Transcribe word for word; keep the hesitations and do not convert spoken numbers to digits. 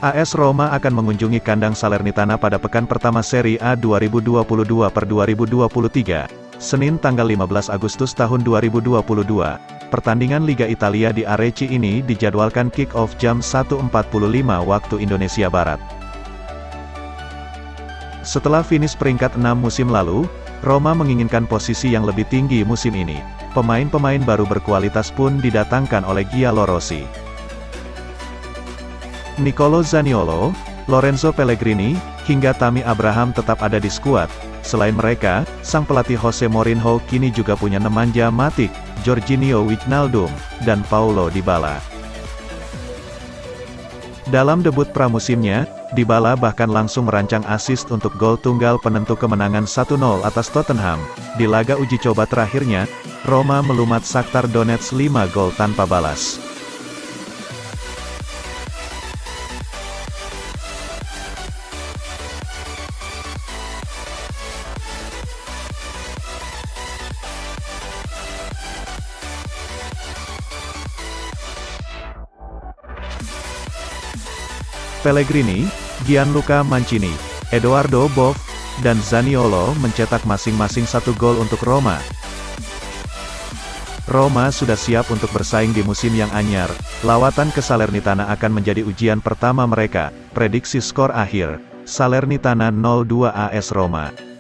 A S Roma akan mengunjungi kandang Salernitana pada pekan pertama Serie A dua ribu dua puluh dua per dua ribu dua puluh tiga, Senin tanggal lima belas Agustus tahun dua ribu dua puluh dua. Pertandingan Liga Italia di Areci ini dijadwalkan kick-off jam satu empat puluh lima waktu Indonesia Barat. Setelah finish peringkat enam musim lalu, Roma menginginkan posisi yang lebih tinggi musim ini. Pemain-pemain baru berkualitas pun didatangkan oleh Giallo Rossi. Nicolo Zaniolo, Lorenzo Pellegrini, hingga Tammy Abraham tetap ada di skuad. Selain mereka, sang pelatih Jose Mourinho kini juga punya Nemanja Matic, Jorginho Wijnaldum, dan Paulo Dybala. Dalam debut pramusimnya, Dybala bahkan langsung merancang assist untuk gol tunggal penentu kemenangan satu nol atas Tottenham. Di laga uji coba terakhirnya, Roma melumat Shakhtar Donetsk lima gol tanpa balas. Pellegrini, Gianluca Mancini, Edoardo Boff, dan Zaniolo mencetak masing-masing satu gol untuk Roma. Roma sudah siap untuk bersaing di musim yang anyar. Lawatan ke Salernitana akan menjadi ujian pertama mereka. Prediksi skor akhir, Salernitana nol dua A S Roma.